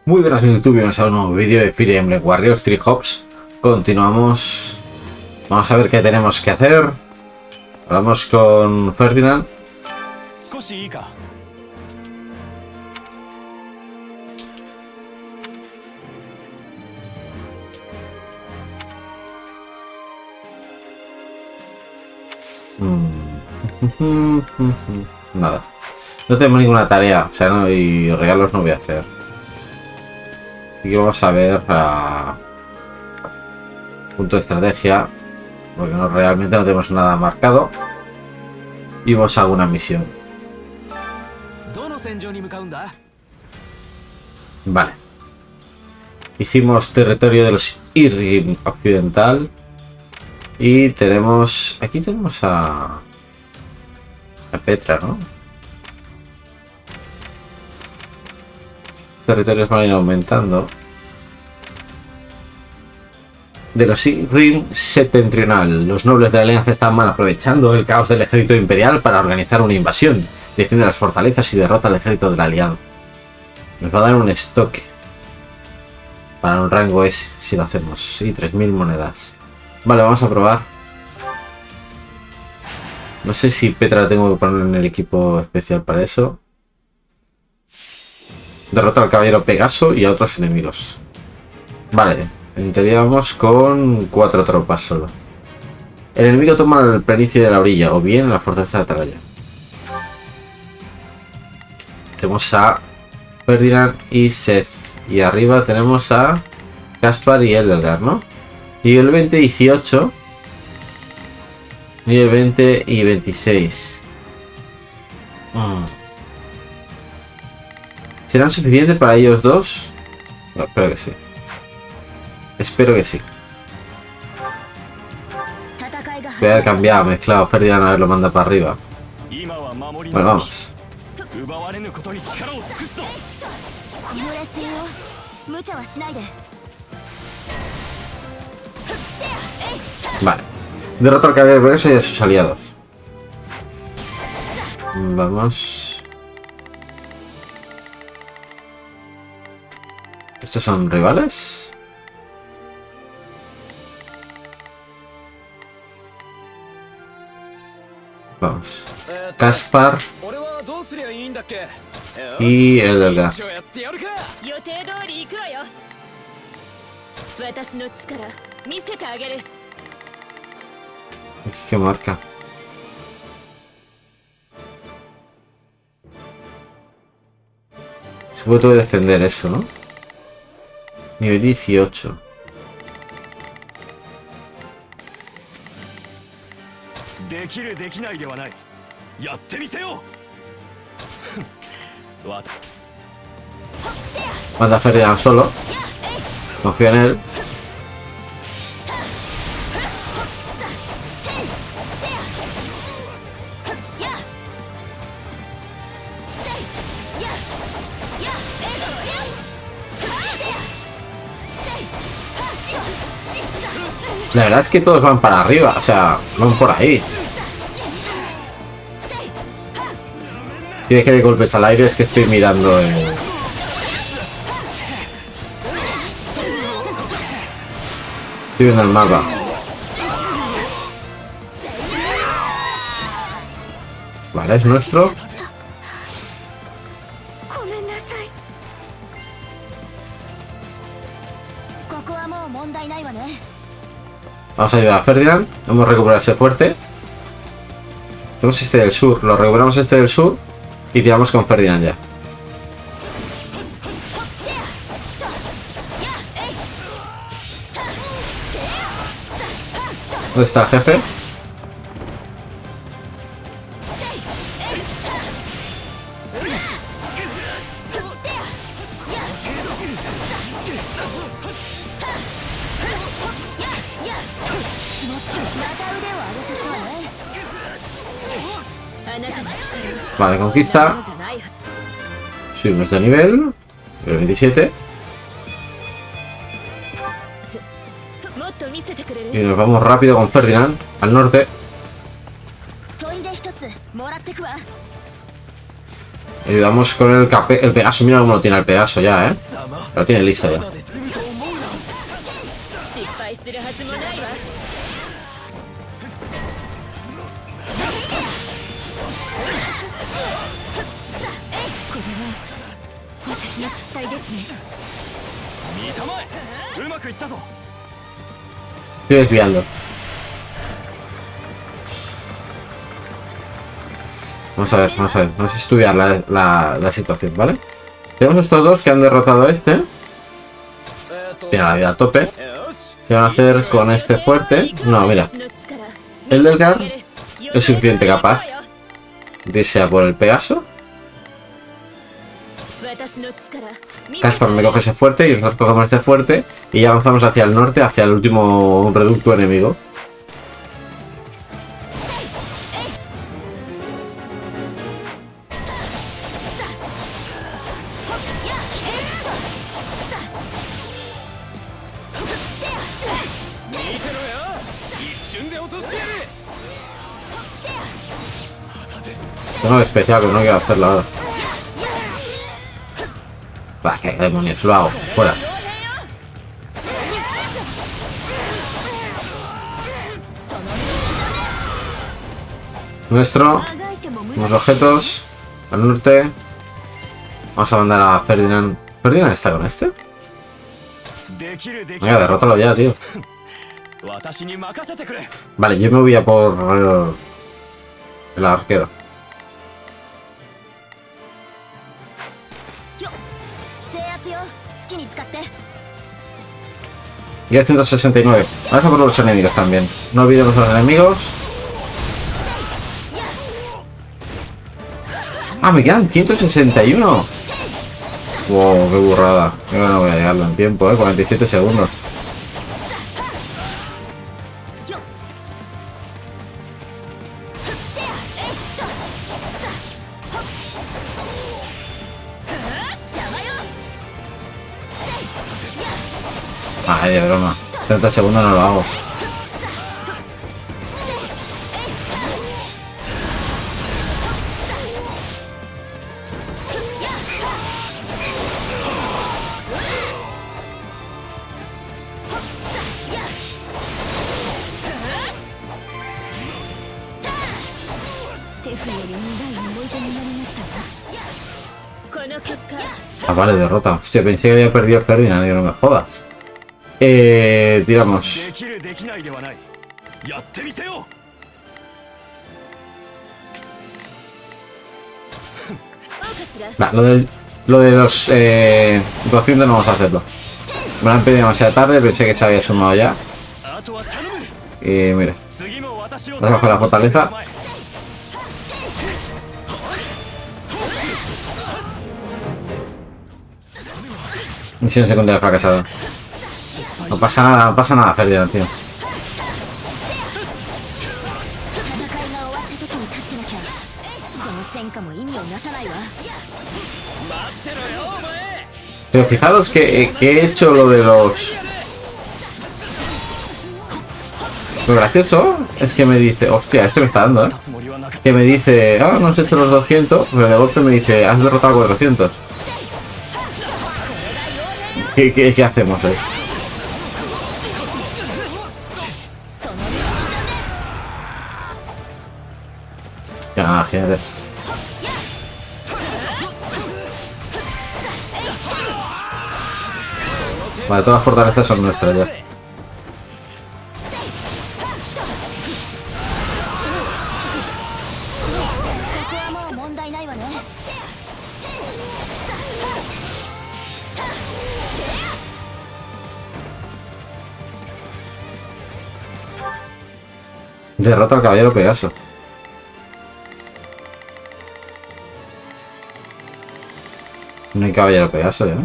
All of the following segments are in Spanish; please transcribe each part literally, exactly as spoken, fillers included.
Muy buenas YouTube, bienvenidos a un nuevo vídeo de Fire Emblem Warriors tres Hops. Continuamos. Vamos a ver qué tenemos que hacer. Hablamos con Ferdinand. Nada. No tenemos ninguna tarea, o sea, no, y regalos no voy a hacer. Así que vamos a ver a punto de estrategia, porque no, realmente no tenemos nada marcado. Y vamos a una misión. Vale. Hicimos territorio de los Irrim Occidental. Y tenemos... Aquí tenemos a... a Petra, ¿no? Territorios van a ir aumentando. De los Irrim septentrional, los nobles de la alianza estaban aprovechando el caos del ejército imperial para organizar una invasión. Defiende las fortalezas y derrota al ejército de la alianza. Nos va a dar un estoque para un rango S si lo hacemos. Sí, tres mil monedas. Vale, vamos a probar. No sé si Petra la tengo que poner en el equipo especial para eso. Derrota al caballero Pegaso y a otros enemigos. Vale, en teoría vamos con cuatro tropas solo. El enemigo toma la planicie de la orilla o bien la fortaleza de Atalaya. Tenemos a Ferdinand y Seth. Y arriba tenemos a Caspar y Edelgard, ¿no? Nivel veinte, dieciocho. Nivel veinte y veintiséis. Mm. ¿Serán suficientes para ellos dos? No, espero que sí. Espero que sí. Voy a haber cambiado, mezclado. Ferdinand a ver lo manda para arriba. Bueno, vamos. Vale. Derrota al caballero Pegaso y a sus aliados. Vamos. ¿Estos son rivales? Vamos. Caspar y Edelgard. ¿Qué marca? Se puede defender eso, ¿no? Nivel dieciocho. Manda a Ferdinand solo. Confío en él. La verdad es que todos van para arriba, o sea, van por ahí. Tienes que dar golpes al aire, es que estoy mirando el... Estoy viendo el mapa. Vale, es nuestro. Vamos a ayudar a Ferdinand. Vamos a recuperar ese fuerte. Tenemos este del sur. Lo recuperamos este del sur. Y tiramos con Ferdinand ya. ¿Dónde está el jefe? Vale, conquista. Subimos de nivel. Nivel veintisiete. Y nos vamos rápido con Ferdinand al norte. Ayudamos con el, cape, el Pegaso. Mira cómo lo tiene el Pegaso ya, ¿eh? Lo tiene listo ya. Estoy desviando. Vamos a ver, vamos a ver. Vamos a estudiar la, la, la situación, ¿vale? Tenemos estos dos que han derrotado a este. Tiene la vida a tope. Se van a hacer con este fuerte. No, mira. El Delgar es suficiente capaz de irse a por el Pegaso. Caspar me coge ese fuerte y nosotros cogemos este fuerte y ya avanzamos hacia el norte, hacia el último reducto enemigo. Tengo el especial, pero no quiero hacerlo ahora. Bah, qué demonios, lo hago. Fuera. Nuestro. Unos objetos. Al norte. Vamos a mandar a Ferdinand. ¿Ferdinand está con este? Venga, derrótalo ya, tío. Vale, yo me voy a por el arquero. Y a ciento sesenta y nueve. Vamos a por los enemigos también. No olvidemos los enemigos. Ah, me quedan ciento sesenta y uno. Wow, qué burrada. Yo no voy a llegarlo en tiempo, eh. cuarenta y siete segundos. Ay, de broma. treinta segundos no lo hago. Ah, vale, derrota. Hostia, pensé que había perdido a Ferdinand y no me jodas. Eh, digamos. Nah, lo, del, lo de los eh, doscientos no vamos a hacerlo. Me lo han pedido demasiado tarde, pensé que se había sumado ya. Y mire, vamos a bajar la fortaleza. Misión secundaria fracasada. No pasa nada, no pasa nada, Ferdinand, tío. Pero fijaros que, que he hecho lo de los... Lo gracioso es que me dice... Hostia, este me está dando, ¿eh? Que me dice... Ah, no has hecho los doscientos, pero de golpe me dice... Has derrotado cuatrocientos. ¿Qué, qué, qué hacemos ahí? Ya, imagínate. Vale, todas las fortalezas son nuestras ya. Derrota al caballero Pegaso. No hay caballero Pegaso, ¿eh?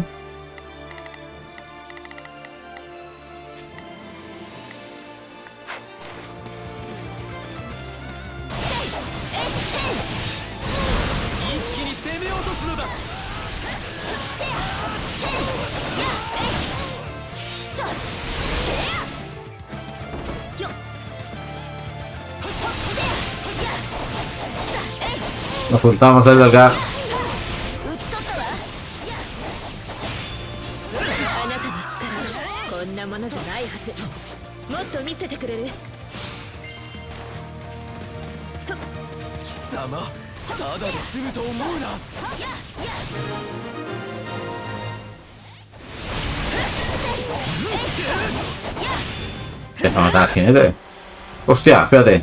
Nos juntamos el Delgar. Deja matar al jinete. Hostia, espérate.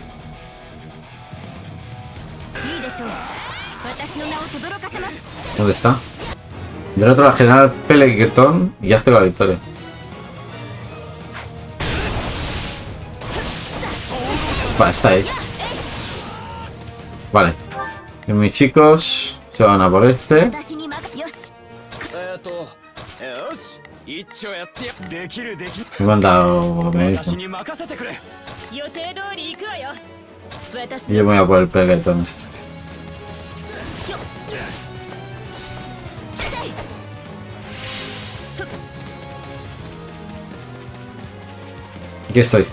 ¿Dónde está? Derrota al general Pelequetón y ya tengo la victoria. Vale, está ahí. Vale. Y mis chicos se van a por este. Me han dado me mismo. Y yo me voy a por el Pelequetón este. Aquí estoy.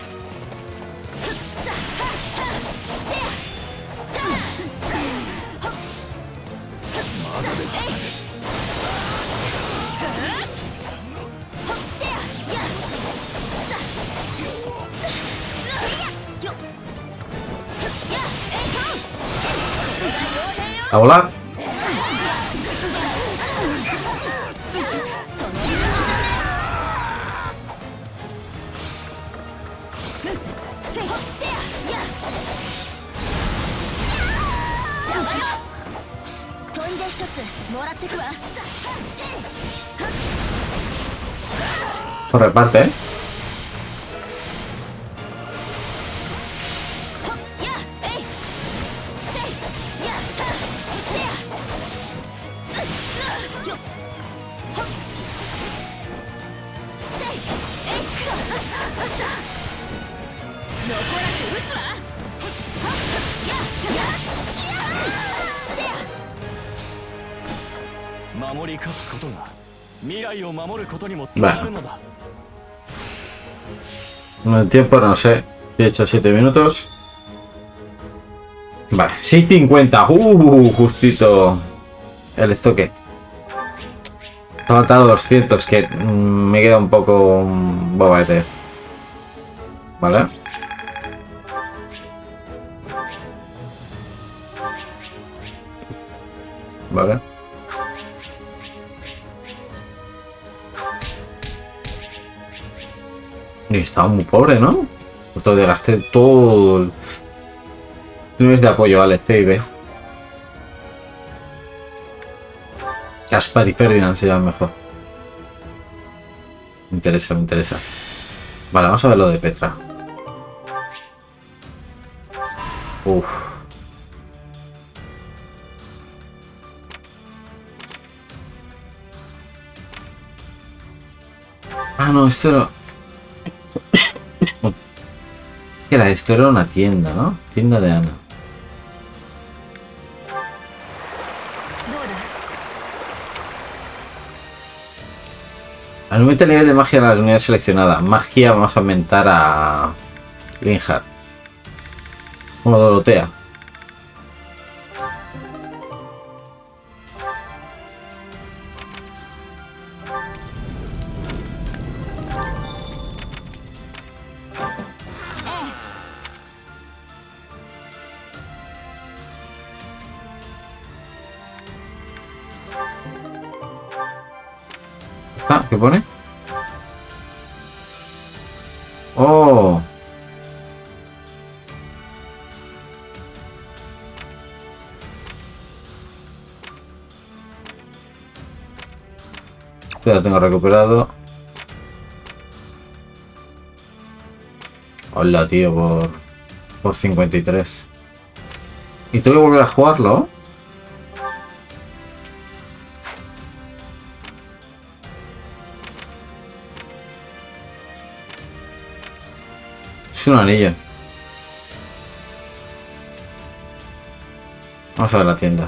A volar. Pues reparte, ¿eh? Bueno. El tiempo no sé. He hecho siete minutos. Vale, seis cincuenta. Uh, justito el estoque. Ha faltado doscientos, que mm, me queda un poco um, bobete. Vale. Vale. Y estaba muy pobre, ¿no? Todo gasté todo el... No es de apoyo, vale, C y B. Caspar y Ferdinand se llaman mejor. Me interesa, me interesa. Vale, vamos a ver lo de Petra. Uff. Ah, no, esto era... ¿Qué era esto? Era una tienda, ¿no? Tienda de Ana. Aumenta el nivel de magia de las unidades seleccionadas. Magia vamos a aumentar a... Linhard. Como Dorotea. Ah, ¿qué pone? Oh. Ya lo tengo recuperado. Hola, tío, por por cincuenta y tres. Y tengo que volver a jugarlo. Es un anillo. Vamos a ver la tienda.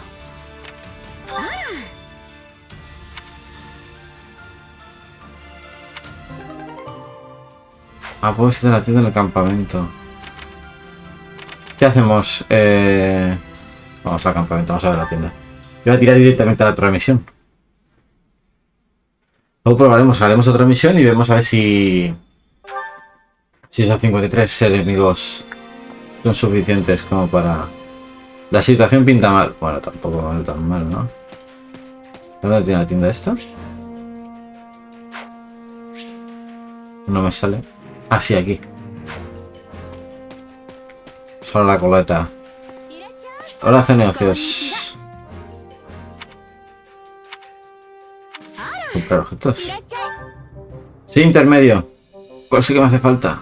Ah, puedo visitar la tienda en el campamento. ¿Qué hacemos? Eh... Vamos al campamento, vamos a ver la tienda. Voy a tirar directamente a la otra misión. Luego probaremos, haremos otra misión y vemos a ver si... Si esos cincuenta y tres enemigos son suficientes como para... La situación pinta mal. Bueno, tampoco va tan mal, ¿no? ¿Dónde tiene la tienda esta? No me sale. Ah, sí, aquí. Solo la coleta. Ahora hace negocios. Comprar objetos. Sí, intermedio. ¿Cuál sí que me hace falta?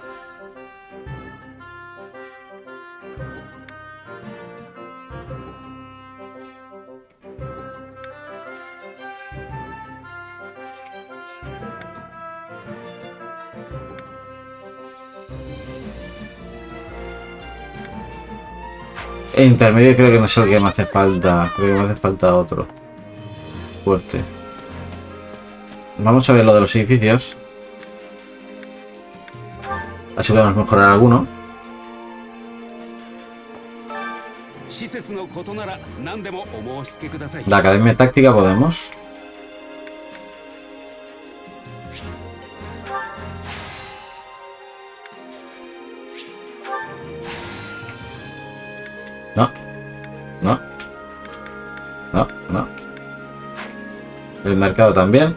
El intermedio creo que no es el que me hace falta. Creo que me hace falta otro. Fuerte. Vamos a ver lo de los edificios. Así podemos mejorar alguno. La academia táctica podemos. No. No. No, no. El mercado también.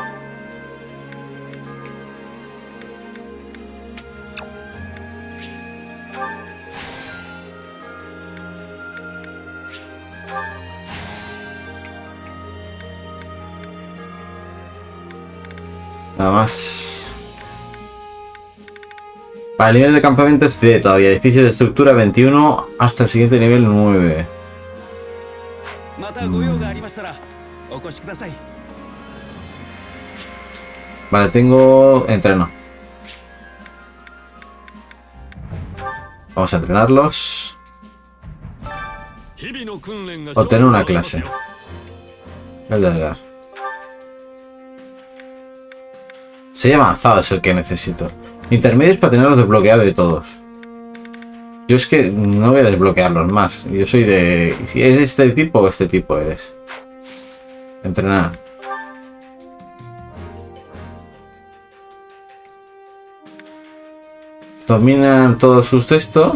Nada más. Para el nivel de campamento es de todavía. Edificios de estructura veintiuno hasta el siguiente nivel nueve. Mm. Vale, tengo entreno. Vamos a entrenarlos. Obtener una clase. El delgar. Soy avanzado, es el que necesito. Intermedios para tenerlos desbloqueados de todos. Yo es que no voy a desbloquearlos más. Yo soy de... Si eres este tipo o este tipo eres. Entrenar. Dominan todos sus textos.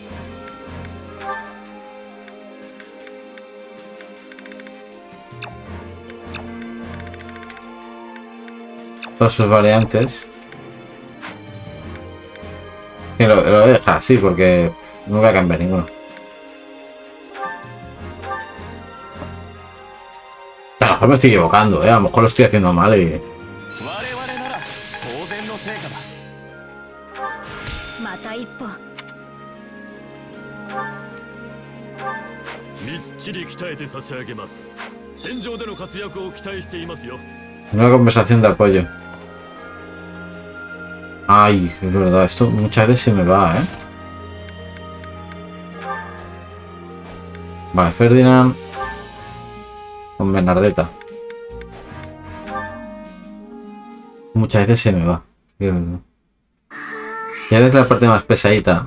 Todas sus variantes. Y lo, lo voy a dejar así porque no voy a cambiar ninguno. A lo mejor me estoy equivocando, ¿eh? A lo mejor lo estoy haciendo mal y... Una conversación de apoyo. Ay, es verdad, esto muchas veces se me va, ¿eh? Vale, Ferdinand con Bernardetta. Muchas veces se me va. Ya es la parte más pesadita.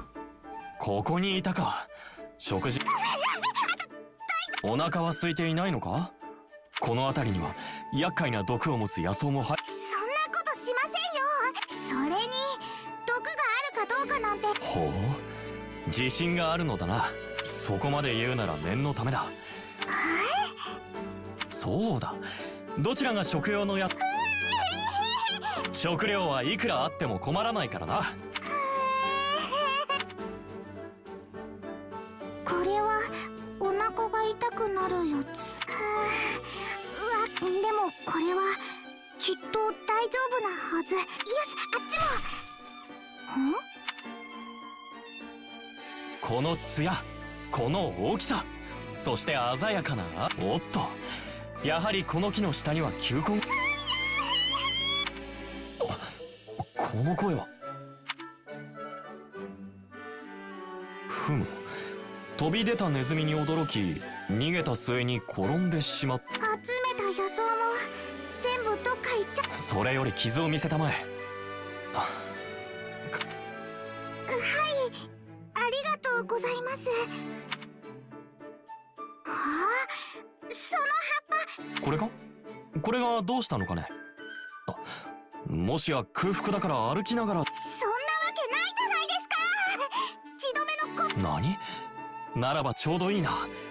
もしや空腹だから歩きながら。 そんなわけないじゃないですか。血止めのこ。 何？ならばちょうどいいな。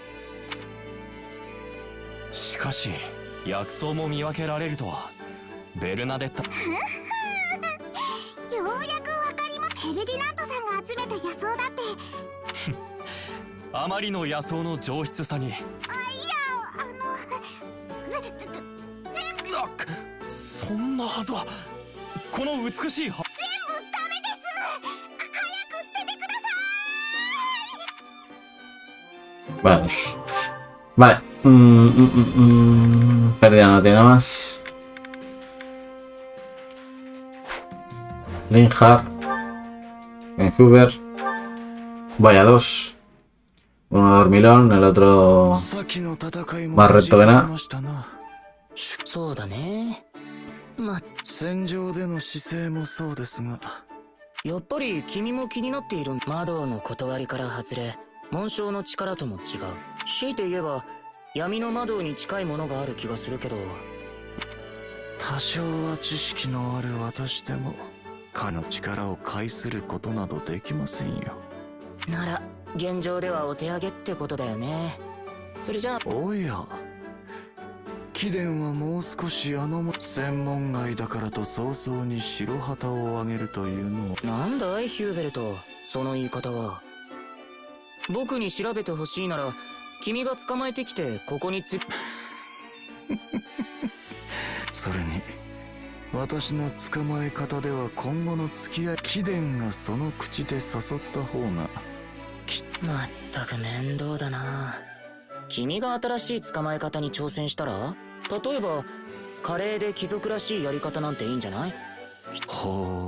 しかし薬草も見分けられるとは。ベルナデッタ。 ようやくわかりま。ヘルディナントさんが集めた野草だって。 あまりの野草の上質さに。 あ、いや、あのぜぜ全部。 そんなはずは。この美しい葉。 全部ダメです。早く捨ててください。 Vale. Vale. Mm, mm, mm, mm. Pérdida no tiene más. Linhard. Vancouver. Vaya dos. Uno dormilón, el otro más recto que nada. そうだね。ま、戦場での姿勢もそうですが、やっぱり君も気になっている。魔導の断りから外れ、紋章の力とも違う。強いて言えば闇の魔導に近いものがある気がするけど。 多少は知識のある私でも彼の力を介することなどできませんよ。 なら現状ではお手上げってことだよね。それじゃあ。 おや、貴殿はもう少しあの専門外だからと早々に白旗を上げるというのを。 なんだいヒューベルト、その言い方は。僕に調べてほしいなら君が捕まえてきてここにつそれに私の捕まえ方では今後の付き合い、貴殿がその口で誘った方がきまったく面倒だな。君が新しい捕まえ方に挑戦したら、例えば華麗で貴族らしいやり方なんていいんじゃない？ ほ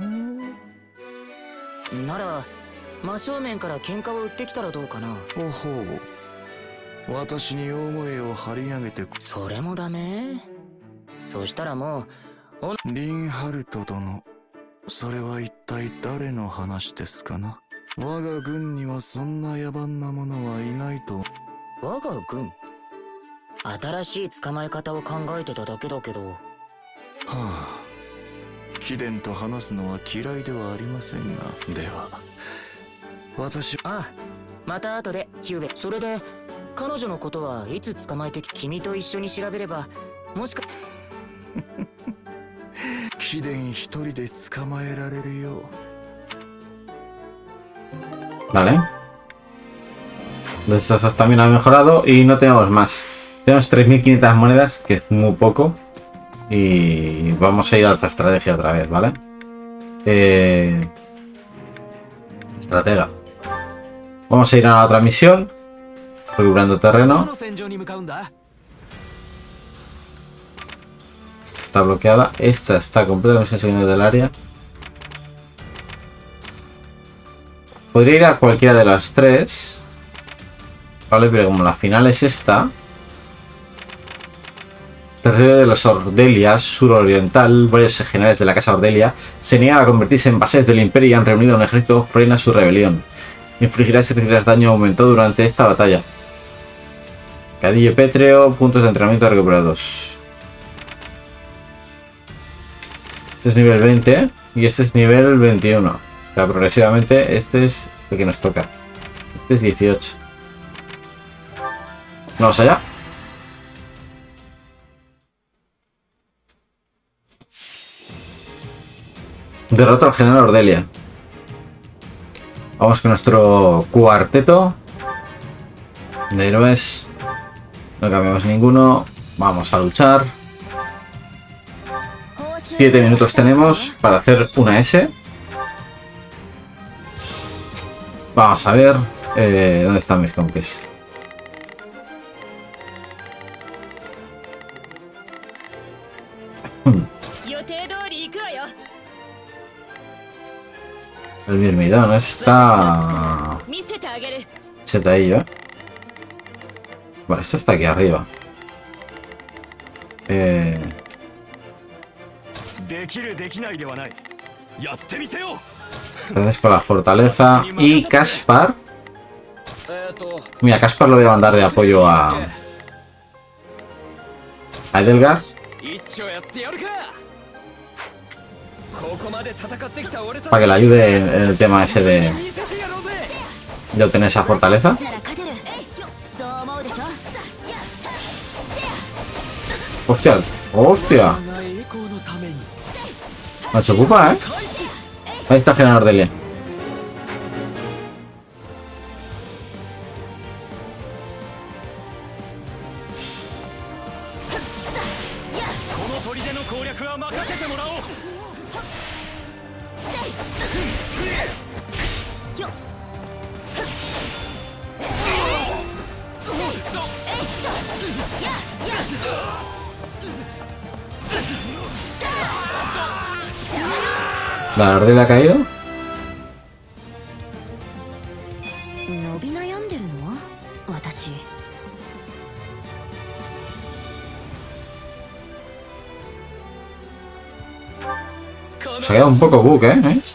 う。なら真正面から喧嘩を売ってきたらどうかな。 ほほう。私に大声を張り上げて。 それもダメ？そしたらもうリンハルト殿、それは一体誰の話ですかな。我が軍にはそんな野蛮な者はいないと。 我が軍？新しい捕まえ方を考えてただけだけど。はあ、貴殿と話すのは嫌いではありませんが。では私。 ああ、また後でヒューベ。それで彼女のことはいつ捕まえてき。君と一緒に調べればもしか貴殿一人で捕まえられるよう。 Vale. Estos también han mejorado y no tenemos más. Tenemos tres mil quinientas monedas, que es muy poco. Y vamos a ir a otra estrategia otra vez, ¿vale? Eh... Estratega. Vamos a ir a otra misión. Recuperando terreno. Esta está bloqueada. Esta está completamente saliendo del área. Podría ir a cualquiera de las tres. Vale, pero como la final es esta. Territorio de los Ordelia, suroriental, varios generales de la casa Ordelia se niegan a convertirse en bases del imperio y han reunido un ejército que frena su rebelión. Infligirás y recibirás daño aumentado durante esta batalla. Cadillo pétreo, puntos de entrenamiento recuperados. Este es nivel veinte y este es nivel veintiuno. O sea, progresivamente este es el que nos toca. Este es dieciocho. Vamos allá. Derrota al general Ordelia. Vamos con nuestro cuarteto de héroes. No cambiamos ninguno. Vamos a luchar. Siete minutos tenemos para hacer una S. Vamos a ver. Eh, ¿Dónde están mis compis? El Mirmidón está... Chetadillo, ¿eh? Vale, esto está aquí arriba. Eh... Entonces por la fortaleza. Y Caspar. Mira, Caspar lo voy a mandar de apoyo a... a Edelgard. Para que le ayude en el tema ese de, de obtener esa fortaleza. Hostia, hostia. No se ocupa, ¿eh? Ahí está el generador de L. ¿La ardilla ha caído? Se ha quedado un poco bug, ¿eh? ¿eh?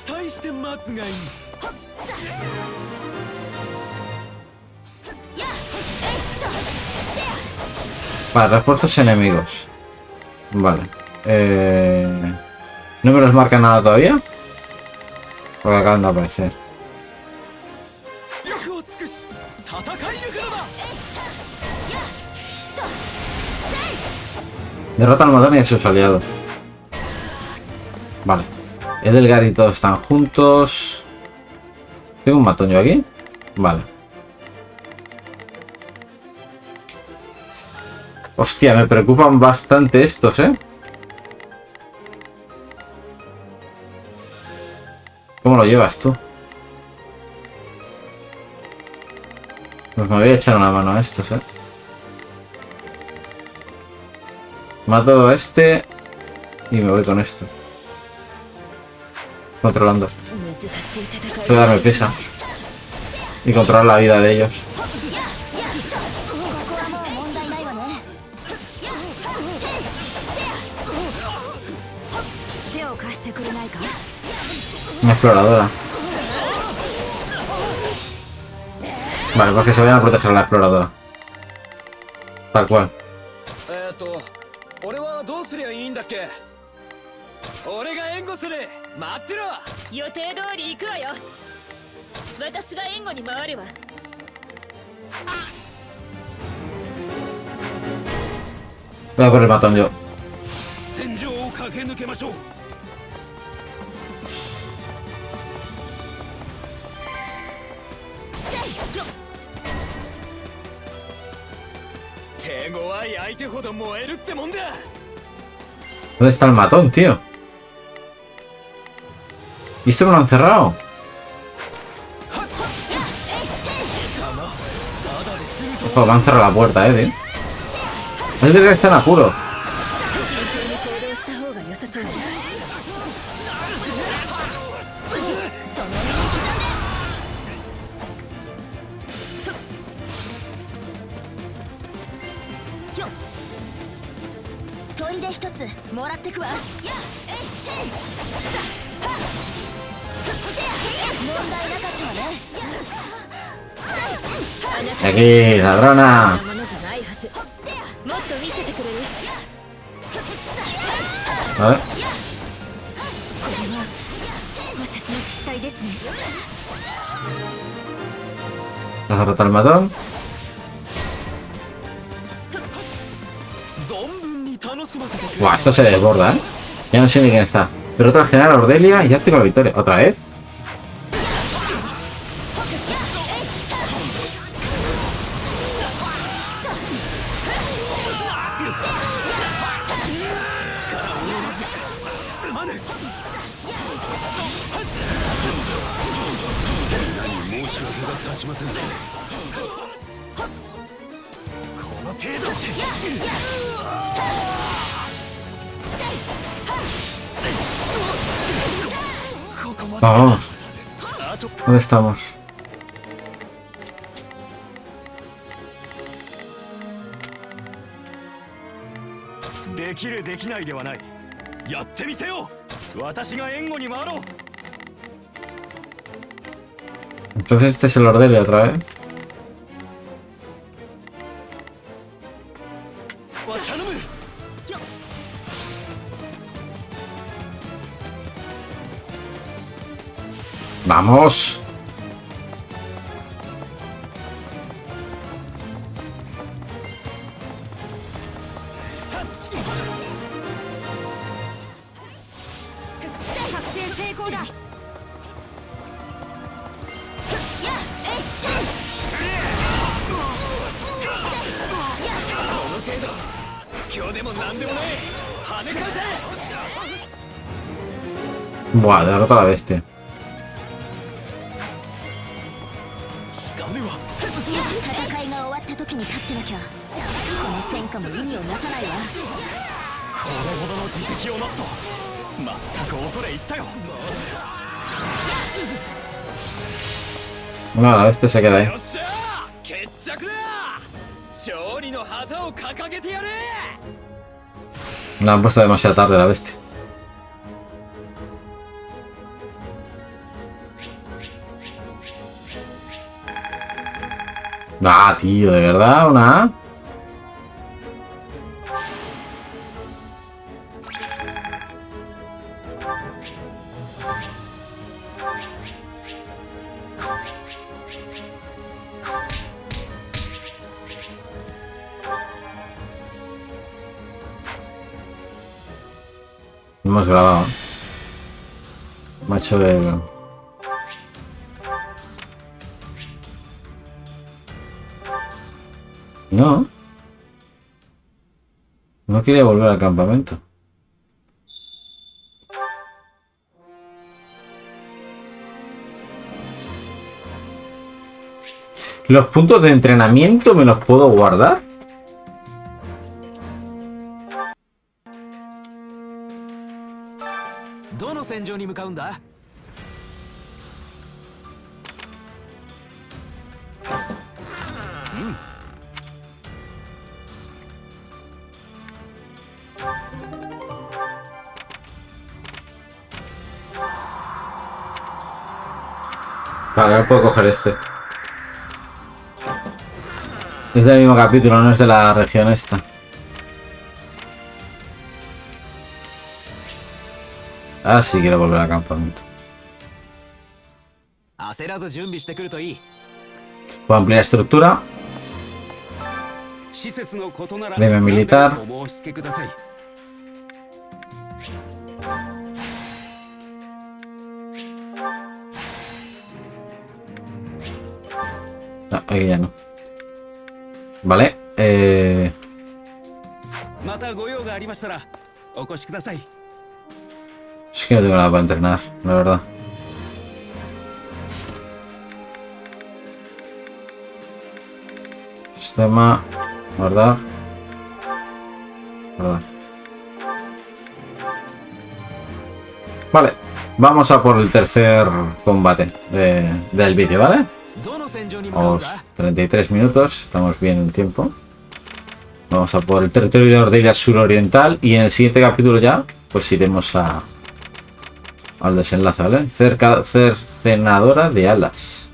Vale, refuerzos enemigos. Vale. Eh... ¿No me los marca nada todavía? Porque acaban de aparecer. Derrota al matón y a sus aliados. Vale. Edelgar y todos están juntos. ¿Tengo un matón yo aquí? Vale. Hostia, me preocupan bastante estos, ¿eh? ¿Cómo lo llevas tú? Pues me voy a echar una mano a estos, ¿eh? Mato a este y me voy con esto. Controlando. Voy a darme prisa. Y controlar la vida de ellos. Una exploradora. Vale, pues que se vayan a proteger a la exploradora. Tal cual. Voy a por el matón yo. ¿Dónde está el matón, tío? ¿Y esto me lo han cerrado? Ojo, me han cerrado la puerta, eh, tío. Es de que están en apuro. Aquí, ladrona. A ver. ¿Has derrotado al matón? Buah, esto se desborda, ¿eh? Ya no sé ni quién está. Derrota al general Ordelia y ya tengo la victoria. ¿Otra vez? Vamos. ¿Dónde estamos? Entonces este es el Ordelia otra vez. ¡Vamos! Buah, derrota a la bestia. 戦いが終わった時に勝ってなきゃこの戦果も意味をなさないわ。 これほどの実績をなすとまったく恐れ入ったよ。 Bueno, la bestia se queda ahí. よっしゃー、決着だ。勝利の旗を掲げてやれ。 No han puesto demasiado tarde la bestia. Ah, tío, ¿de verdad? ¿Una A? Hemos grabado. Me ha hecho el... No. No quería volver al campamento. ¿Los puntos de entrenamiento me los puedo guardar? Vale, ahora puedo coger este. Es del mismo capítulo, no es de la región esta. Ahora sí quiero volver al campamento. Puedo ampliar estructura. Premio militar. No, aquí ya no. Vale, eh... es que no tengo nada para entrenar, la verdad. Sistema... guardar... guardar. Vale, vamos a por el tercer combate de, del vídeo, ¿vale? Vamos, treinta y tres minutos, estamos bien en tiempo. Vamos a por el territorio de Ordelia suroriental y en el siguiente capítulo ya, pues iremos a al desenlace, ¿vale? Cerca, cercenadora de alas.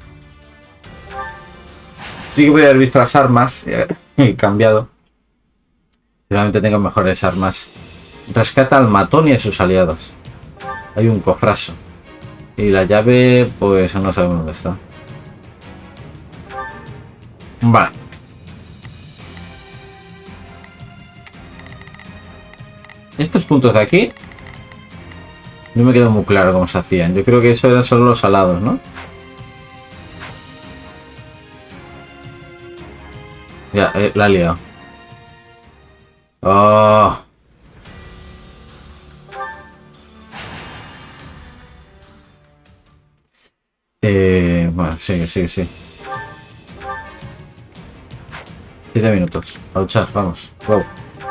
Sí que voy a haber visto las armas y he cambiado. Realmente tengo mejores armas. Rescata al matón y a sus aliados. Hay un cofrazo. Y la llave, pues no sabemos dónde está. Vale. Estos puntos de aquí no me quedó muy claro cómo se hacían. Yo creo que eso eran solo los alados, ¿no? Ya, eh, la he liado. Oh. Eh, bueno, sigue, sigue, sí. Siete minutos. A luchar, vamos. Wow.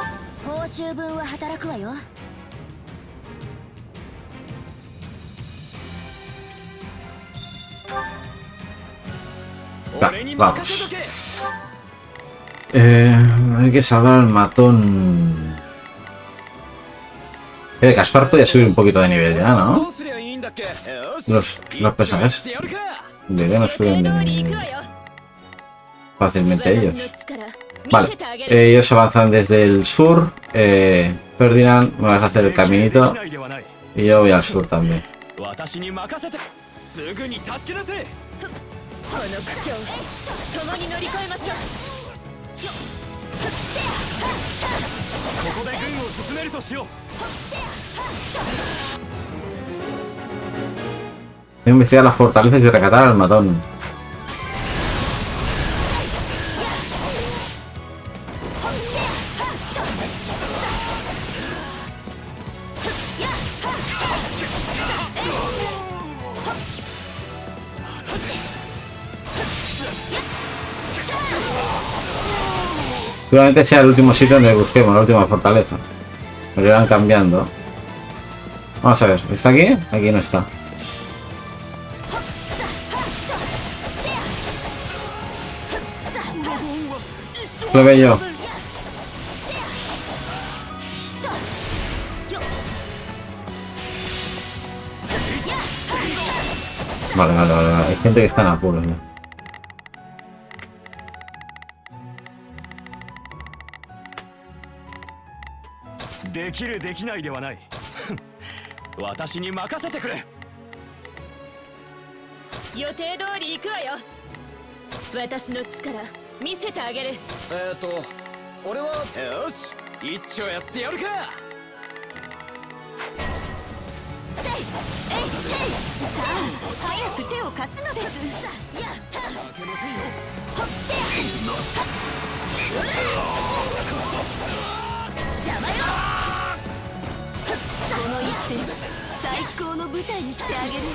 Va, vamos. Eh, hay que salvar al matón. Eh, Gaspar podía subir un poquito de nivel ya, ¿no? Los, los personajes de ya no suben de nivel fácilmente ellos. Vale, eh, ellos avanzan desde el sur. eh, Ferdinand, me vas a hacer el caminito y yo voy al sur también. すぐに助け出せ。 この苦境共に乗り越えましょう。 ここで軍を進めるとしよう。 Investigar las fortalezas y rescatar al matón. Seguramente sea el último sitio donde busquemos la última fortaleza. Me lo irán cambiando. Vamos a ver, ¿está aquí? Aquí no está. Lo veo yo. Vale, vale, vale, vale. Hay gente que está en apuros ya. Deきるできないではない。私に任せてくれ。 予定通り行くわよ。私の力見せてあげる。 えっと俺はよし一丁やってやるか。 せいえいせいさあ早く手を貸すのです。さあやった負けませんよ。 ほって邪魔よ。この一戦最高の舞台にしてあげる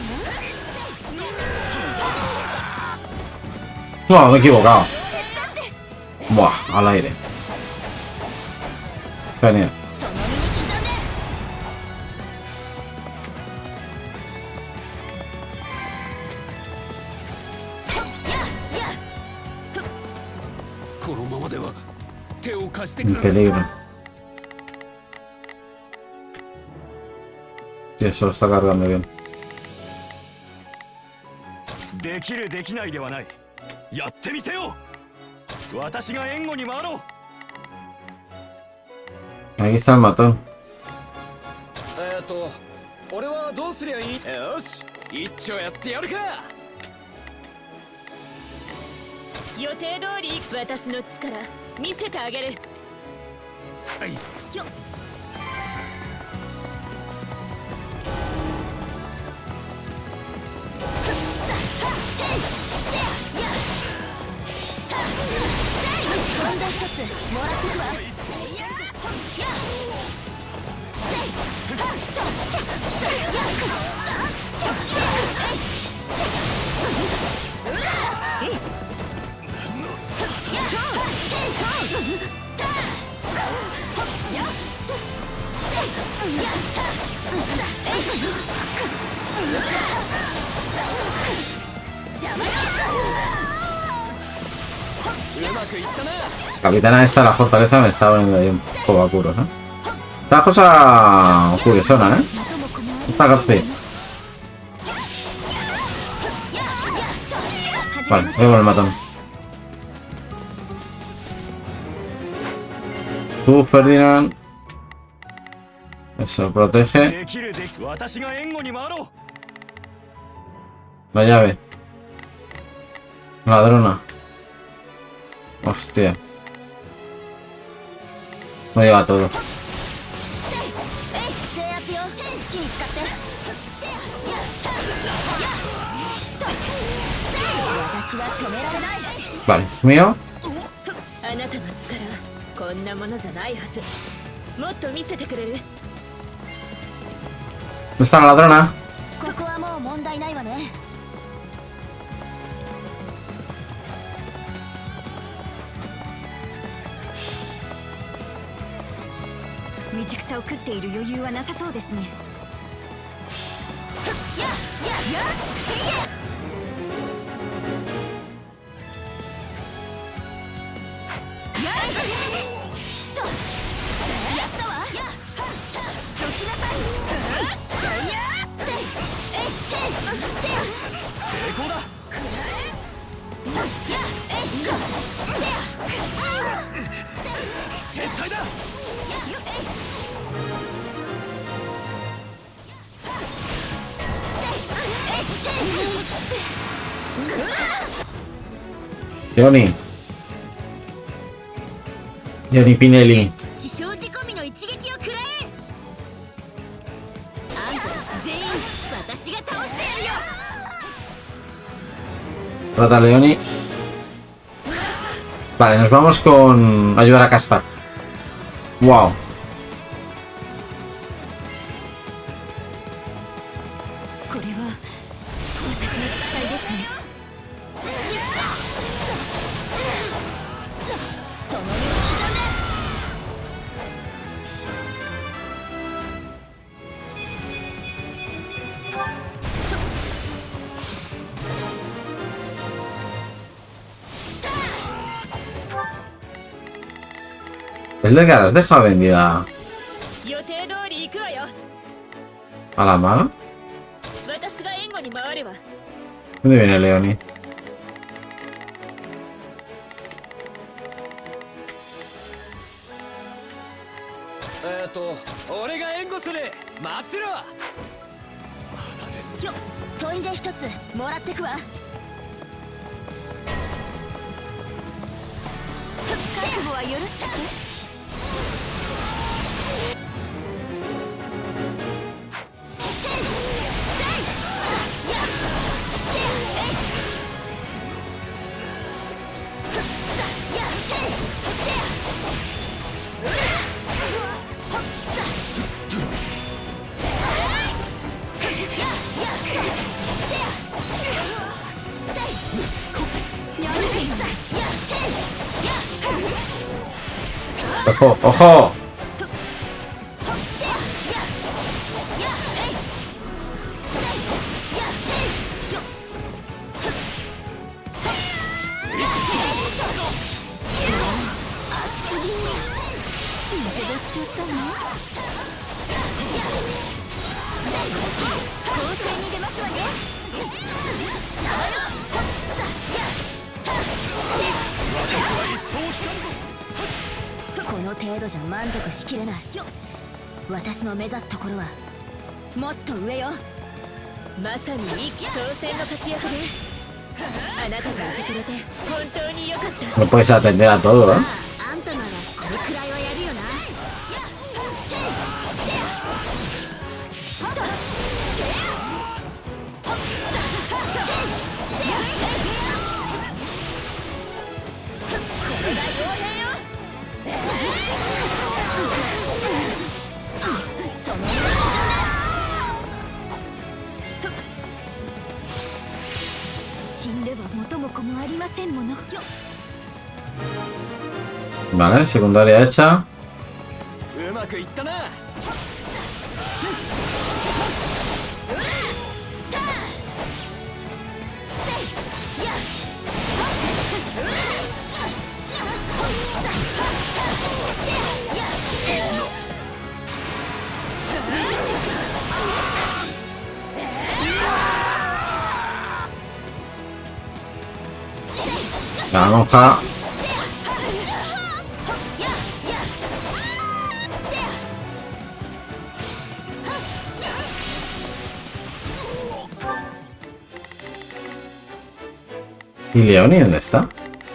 わ。 No, me he equivocado. Buah, al aire. Genial. En peligro. Sí, eso lo está cargando bien. できるできないではない。やってみせよう。私が援護に回ろう。 Aquí está el matón. えっと俺はどうすりゃいい。よし一丁やってやるか。 予定通り私の力見せてあげる。 はい。 よっ。 一つもらってくわ。 Capitana esta, la fortaleza me está poniendo ahí un poco a apuros, ¿no? Esta cosa curiosona, ¿eh? Esta García. Vale, voy con el matón. Tú, Ferdinand. Eso, protege. La llave. Ladrona. Hostia. No llega a todo. Vale, es mío. ¿Dónde está la ladrona? Johnny. Johnny Pinelli. 死傷仕込みの一撃を食らえ。あんたたち全員私が倒してやるよ。 Rota Leoni. Vale, nos vamos con ayudar a Caspar. Wow. Es legal, has dejado vendida 予定通り行くわよ。 a la maga. 私が援護に回るわ。 ¿Dónde viene Leoni? えっと俺が援護する。待ってろ。 よっ、砦一つもらってくわ。覚悟はよろしかった。 ¡Ojo! ¡Ojo! この程度じゃ満足しきれない。私の目指すところはもっと上よ。 まさに一気当選の活躍で、あなたがいてくれて本当に良かった。 No puedes atender a todo, ¿eh? あんたならこれくらいはやるよな。 死んでは元も子もありませんもの。 Vale, secundaria hecha. うまくいったな。 La monja. ¿Y Leoni dónde está?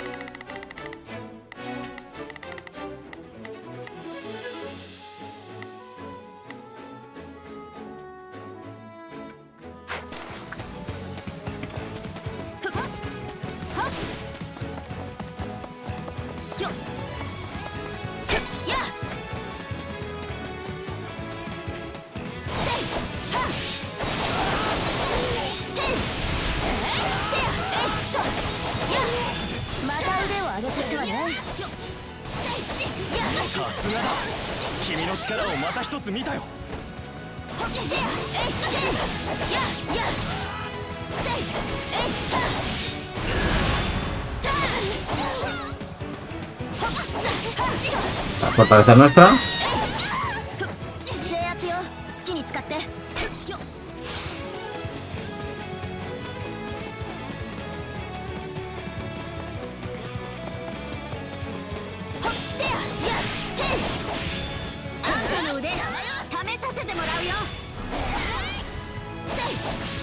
La fortaleza nuestra.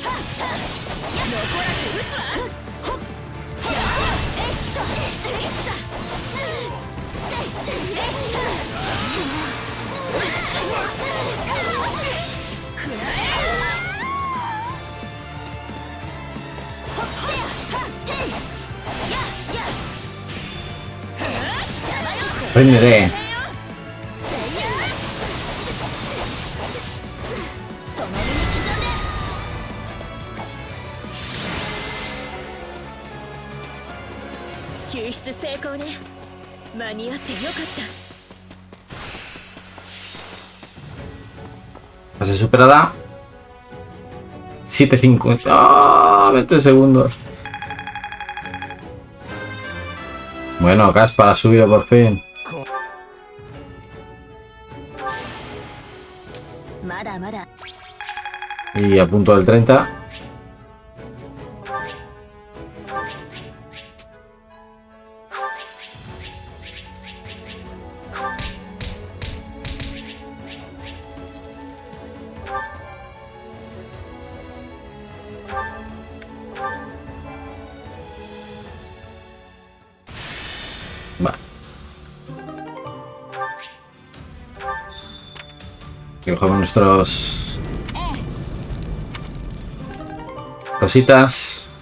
Ríndete. Fase superada. siete cincuenta. ¡Ah! veinte segundos. Bueno, Caspar ha subido por fin. Y a punto del treinta. Vale. Y cogemos nuestros cositas,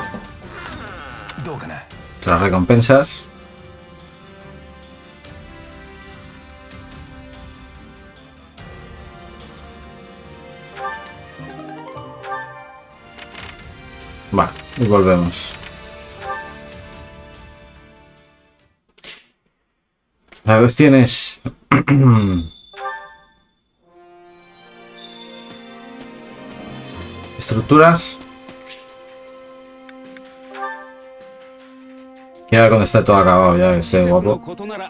nuestras recompensas. Vale, y volvemos. La cuestión es... estructuras. Quiero ver cuando está todo acabado ya, que esté guapo.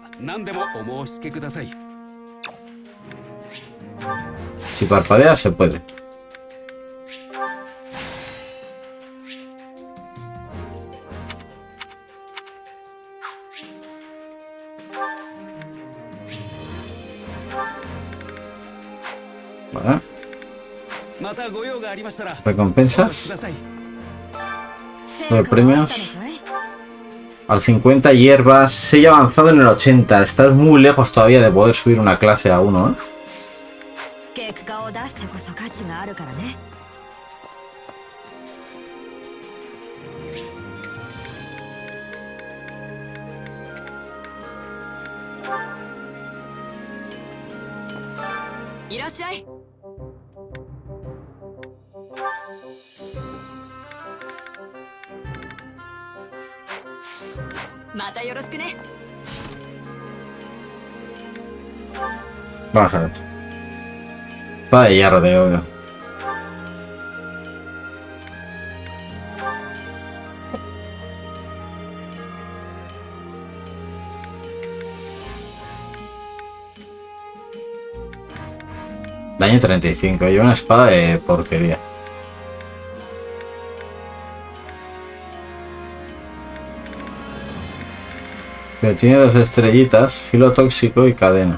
Si parpadea se puede. Vale. Recompensas. Los premios. Al cincuenta hierbas. Sello avanzado en el ochenta. Estás muy lejos todavía de poder subir una clase a uno, ¿eh? Vamos a ver. Espada de hierro de obvio. Daño treinta y cinco. Y una espada de porquería. Pero tiene dos estrellitas, filo tóxico y cadena.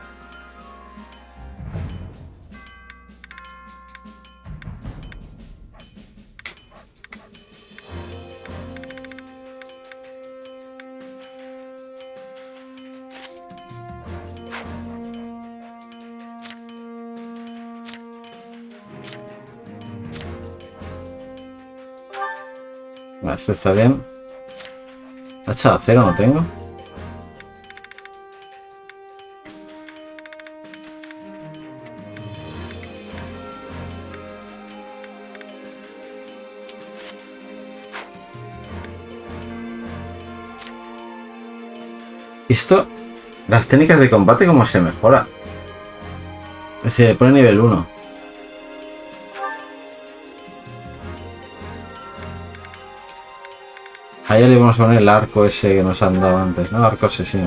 Este está bien. Hacha de acero no tengo. Esto, las técnicas de combate, ¿cómo se mejora? Se pone nivel uno. Ahí le vamos a poner el arco ese que nos han dado antes, ¿no? Arco asesino.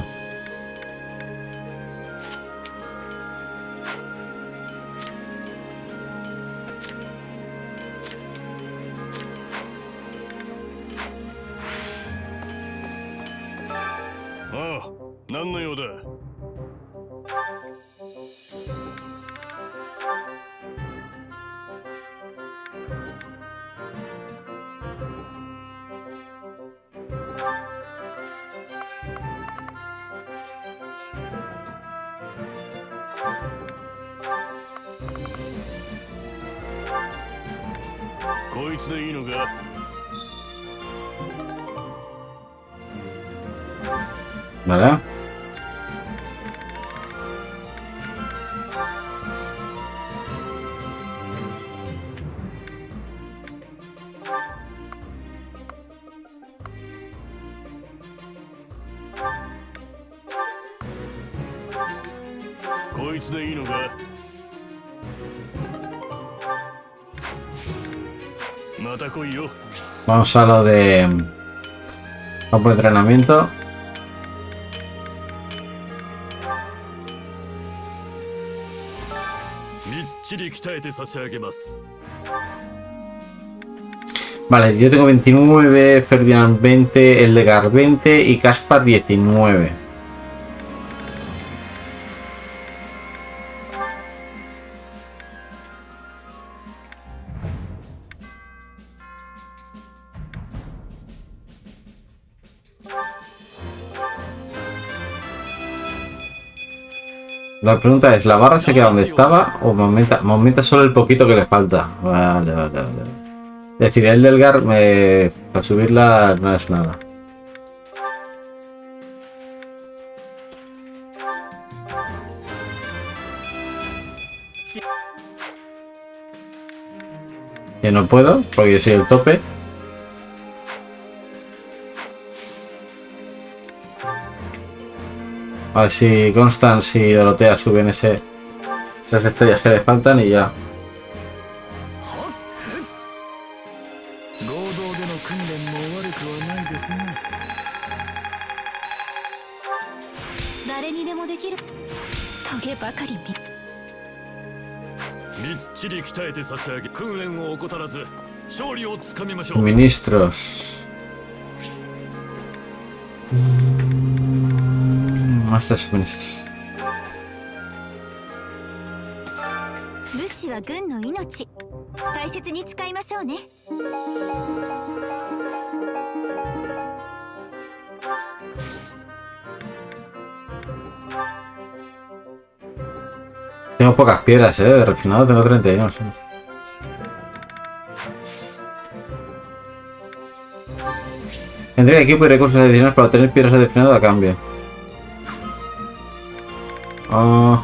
こいつでいいのか。 Vale. Vamos a lo de campo de entrenamiento. Vale, yo tengo veintinueve, Ferdinand veinte, Eldegard veinte y Caspar diecinueve. La pregunta es, ¿la barra se queda donde estaba o me aumenta, me aumenta solo el poquito que le falta? Vale, vale, vale. Es decir, el Eldegard me, para subirla no es nada. Yo no puedo, porque yo soy el tope. A ver si Constance y Dorotea suben ese, esas estrellas que le faltan y ya. Ministros. Master Ministros. 物資は軍の命。大切に使いましょうね。 Tengo pocas piedras, eh. De refinado tengo treinta y uno. ¿Sí? Tendré equipo y recursos adicionales para obtener piedras de refinado a cambio. Oh.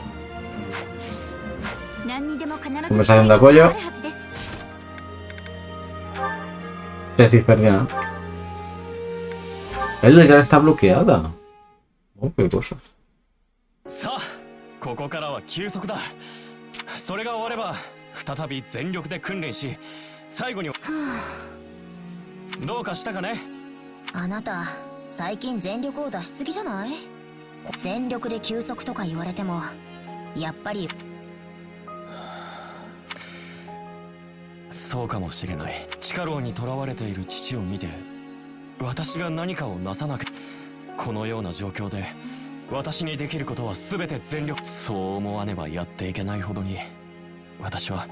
Conversación de apoyo. Es decir, perdida. El ya está bloqueada. Oh, qué cosas. ここからは休息だ。それが終われば再び全力で訓練し、最後にどうかしたかね。 あなた最近全力を出しすぎじゃない？全力で休息とか言われてもやっぱりそうかもしれない。地下牢に囚われている父を見て、私が何かをなさなく、このような状況で私にできることは全て全力。そう思わねばやっていけないほどに私は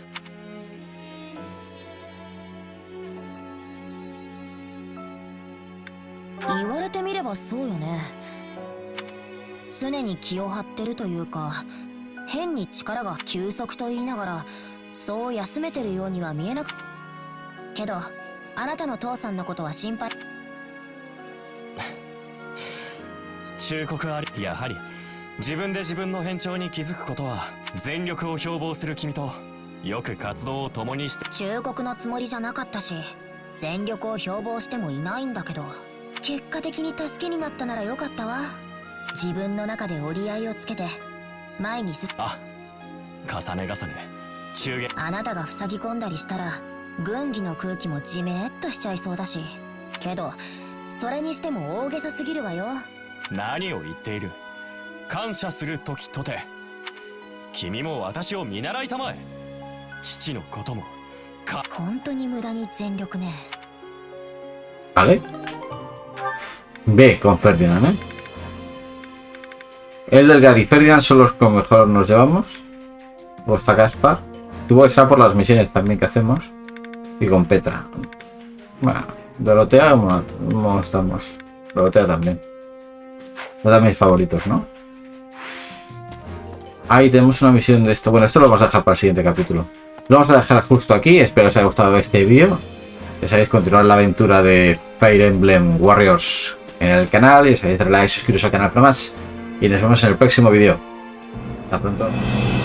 言われてみればそうよね。常に気を張ってるというか、変に力が休息と言いながらそう休めてるようには見えなくけど、あなたの父さんのことは心配。 忠告あり。やはり自分で自分の変調に気づくことは全力を標榜する君とよく活動を共にして。 忠告のつもりじゃなかったし、全力を標榜してもいないんだけど、結果的に助けになったならよかったわ。自分の中で折り合いをつけて前に進む。 あ、重ね重ね中元。 あなたが塞ぎ込んだりしたら軍議の空気もじめっとしちゃいそうだし、けどそれにしても大げさすぎるわよ。 何を言っている。感謝する時とて君も私を見習いたまえ。父のこともか。 本当に無駄に全力ね。 Vale. B con Ferdinand, ¿eh? Eldegard y Ferdinand son los que mejor nos llevamos. Luego está Caspar. Tuvo que estar por las misiones también que hacemos. Y con Petra. Bueno, Dorotea, ¿cómo estamos? Dorotea también. Uno de mis favoritos, ¿no? Ahí tenemos una misión de esto. Bueno, esto lo vamos a dejar para el siguiente capítulo. Lo vamos a dejar justo aquí. Espero que os haya gustado este vídeo. Ya sabéis, continuar la aventura de Fire Emblem Warriors en el canal. Y ya sabéis, darle like, suscribiros al canal para más. Y nos vemos en el próximo vídeo. Hasta pronto.